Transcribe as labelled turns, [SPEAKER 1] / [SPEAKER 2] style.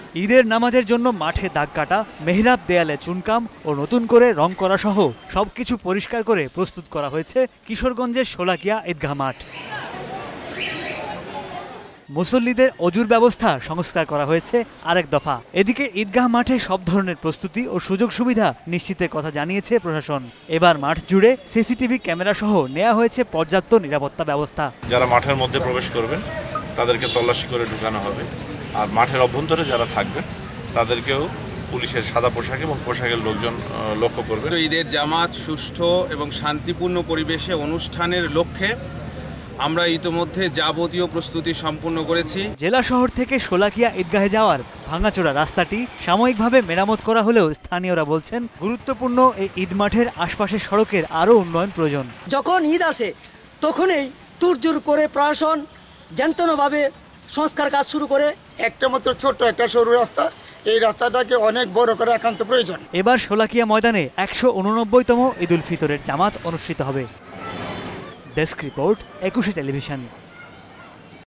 [SPEAKER 1] ঈদের নামাজের জন্য মাঠে দাগ কাটা, মেহরাব দেয়ালে চুনকাম ও নতুন করে রং করা সহ সবকিছু পরিষ্কার করে প্রস্তুত করা হয়েছে কিশোরগঞ্জের শোলাকিয়া ঈদগাহ মাঠ। মুসল্লিদের অজুর ব্যবস্থা সংস্কার করা হয়েছে আরেক দফা। এদিকে ঈদগাহ মাঠে সব ধরনের প্রস্তুতি ও সুযোগ সুবিধা নিশ্চিতের কথা জানিয়েছে প্রশাসন। এবার মাঠ জুড়ে সিসিটিভি ক্যামেরা সহ নেওয়া হয়েছে পর্যাপ্ত নিরাপত্তা ব্যবস্থা।
[SPEAKER 2] যারা মাঠের মধ্যে প্রবেশ করবেন তাদেরকে তল্লাশি করে ঢুকানো হবে, আর মাঠের অভ্যন্তরে যারা থাকবেন তাদেরকেও পুলিশের সাদা পোশাক এবং পোশাকের লোকজন লক্ষ্য করবে।
[SPEAKER 3] ঈদের জামাত সুষ্ঠু এবং শান্তিপূর্ণ পরিবেশে অনুষ্ঠানের লক্ষ্যে আমরা ইতোমধ্যে যাবতীয় প্রস্তুতি সম্পূর্ণ করেছি।
[SPEAKER 1] জেলা শহর থেকে শোলাকিয়া ঈদগাহে যাওয়ার ভাঙাচোরা রাস্তাটি সাময়িকভাবে মেরামত করা হলেও স্থানীয়রা বলছেন গুরুত্বপূর্ণ এই ঈদ মাঠের আশপাশের সড়কের আরও উন্নয়ন প্রয়োজন।
[SPEAKER 4] যখন ঈদ আসে তখনই তুরজুর করে প্রশাসন যন্ত্রভাবে সংস্কার কাজ শুরু করে।
[SPEAKER 5] একটা মাত্র ছোট্ট একটা সরু রাস্তা, এই রাস্তাটাকে অনেক বড় করে একান্ত প্রয়োজন।
[SPEAKER 1] এবার শোলাকিয়া ময়দানে 189তম ঈদুল ফিতরের জামাত অনুষ্ঠিত হবে। Desk report, 21 television.